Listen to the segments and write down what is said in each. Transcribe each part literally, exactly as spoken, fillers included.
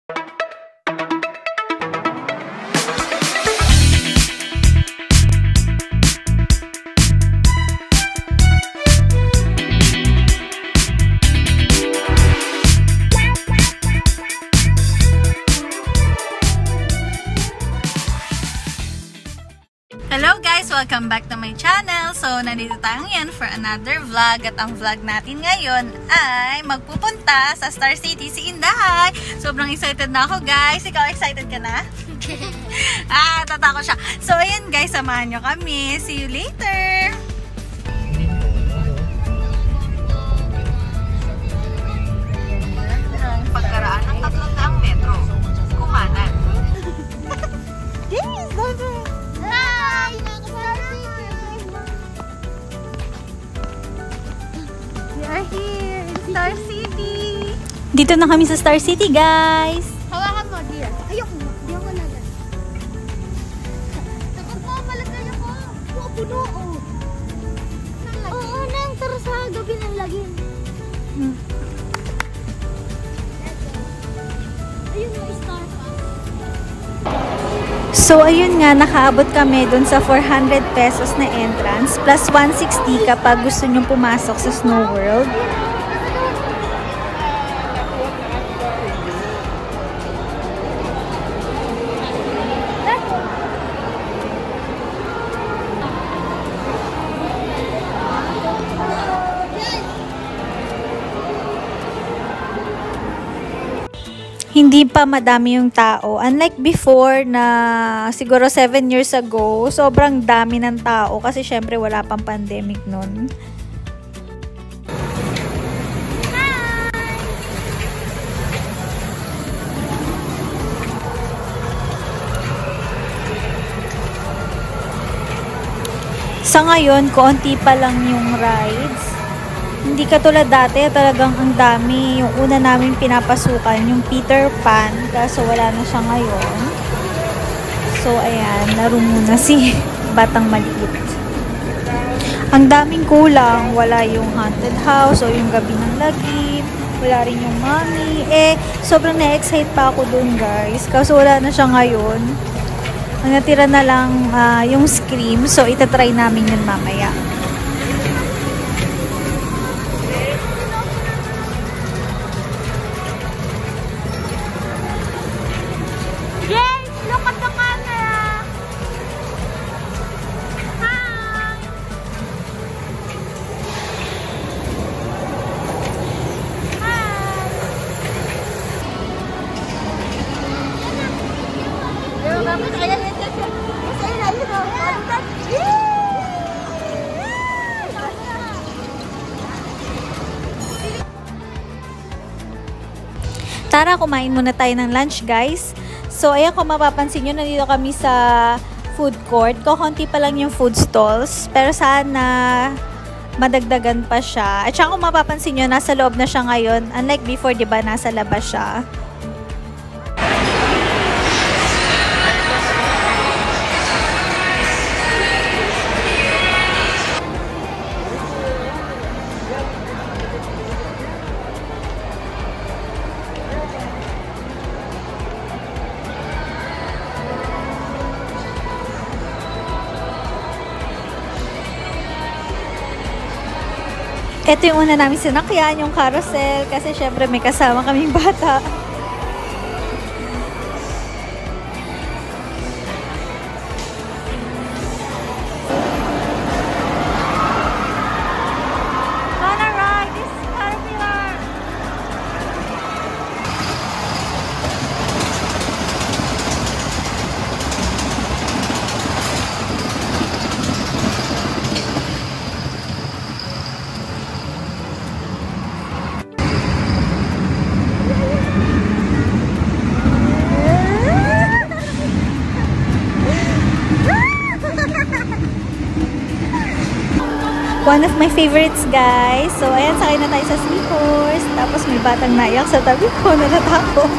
Hello guys! Welcome back to my channel. So, nandito tayo ngayon for another vlog. At ang vlog natin ngayon ay magpupunta sa Star City si Inday. Sobrang excited na ako guys. Ikaw excited ka na? ah, tatako siya. So, ayan guys, samahan nyo kami. See you later! Pagkaraan ng tatlong daang metro, kumanan. Yes! Baby! Hi! We are here in Star City! Dito na kami sa Star City, guys! Hawakan mo, dear. Ayoko mo. Ayoko na lang. Takot mo, malagay ako. Oo, puno, oh. Oo, nang tara sa gabi ng lagim. Hmm. Ayun yung Star pa. So, ayun nga, nakaabot kami dun sa four hundred pesos na entrance plus one sixty kapag gusto nyong pumasok sa Snow World. Hindi pa madami yung tao. Unlike before na siguro seven years ago, sobrang dami ng tao kasi syempre wala pang pandemic nun. Sa ngayon, konti pa lang yung rides. Hindi katulad dati, talagang ang dami. Yung una namin pinapasukan, yung Peter Pan, kaso wala na siya ngayon. So, ayan, laro muna si Batang Maliit. Ang daming kulang. Wala yung haunted house o yung gabi ng lagim. Wala rin yung mommy. Eh, sobrang na-excite pa ako dun, guys. Kaso wala na siya ngayon. Ang natira na lang uh, yung Scream. So, itatry namin yun mamaya. Tara, kumain muna tayo ng lunch, guys. So, ayan, kung mapapansin nyo, nandito kami sa food court. Kukunti pa lang yung food stalls. Pero sana madagdagan pa siya. At saka kung mapapansin nyo, nasa loob na siya ngayon. Unlike before, di ba, nasa labas siya. Ito yung una namin sinakyan, yung carousel, kasi syempre may kasama kaming bata. Wanna ride this caterpillar? One of my favorites, guys. So, ayan, sakay na tayo sa Seahorse. Tapos may batang naiyak sa tabi ko. Natatakot.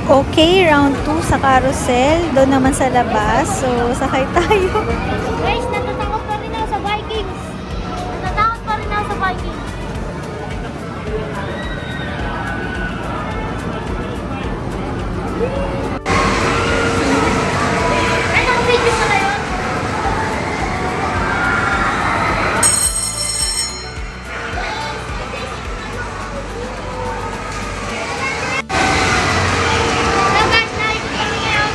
Okay, round two sa carousel. Doon naman sa labas. So, sakay tayo. Guys, natatakot pa rin ako sa Vikings. Natatakot pa rin ako sa Vikings. Ay, nang-video pa na yun. Hello guys, nakikita kami ngayon.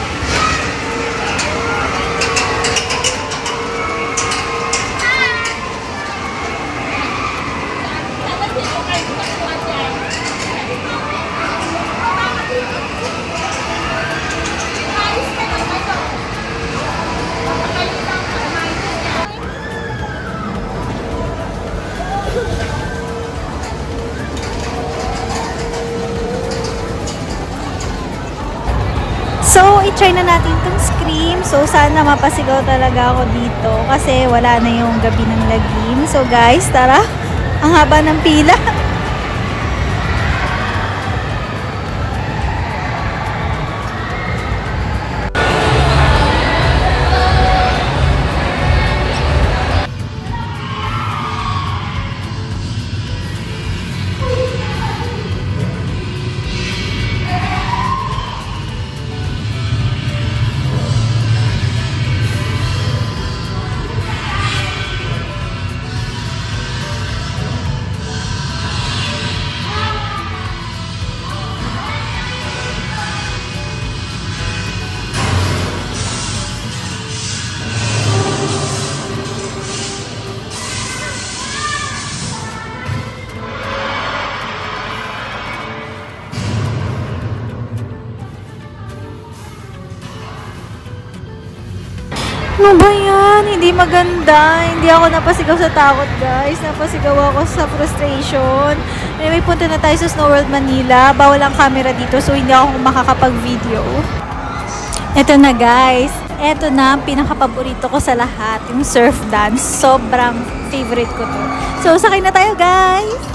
So, i-try na natin itong Scream. So, sana mapasigaw talaga ako dito kasi wala na yung gabi ng lagim. So, guys, tara. Ang haba ng pila. Ano ba yan? Hindi maganda. Hindi ako napasigaw sa takot, guys. Napasigaw ako sa frustration. Anyway, punta na tayo sa Snow World Manila. Bawal ang camera dito, so hindi ako makakapag-video. Eto na, guys. Eto na ang pinakapaborito ko sa lahat. Yung surf dance. Sobrang favorite ko to. So, sakay na tayo, guys!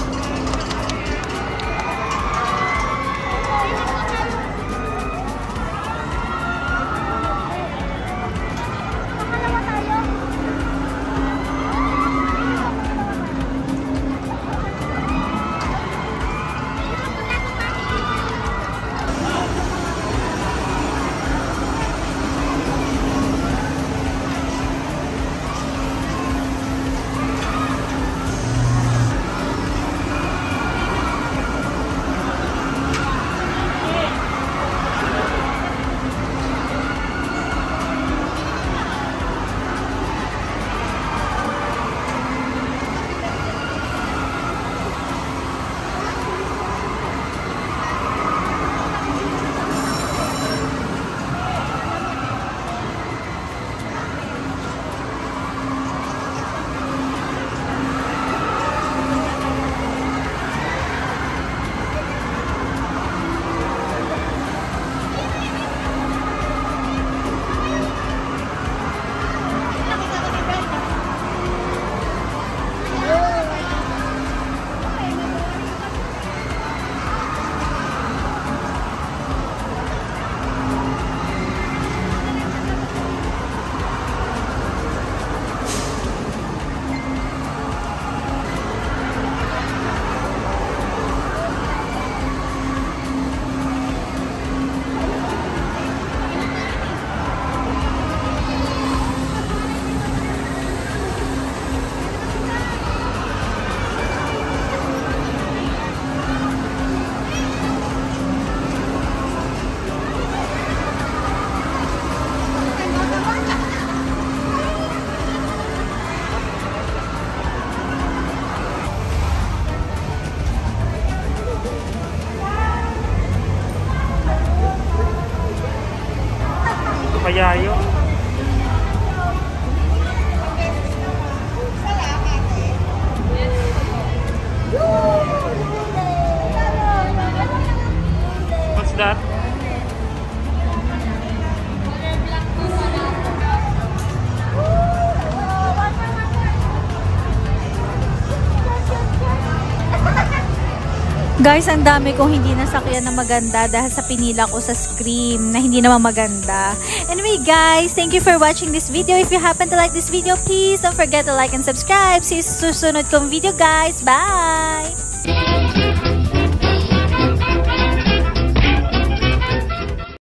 Guys, ang dami kong hindi nasakyan na maganda dahil sa pinila ko sa Scream na hindi naman maganda. Anyway guys, thank you for watching this video. If you happen to like this video, please don't forget to like and subscribe. See you sa susunod kong video guys. Bye!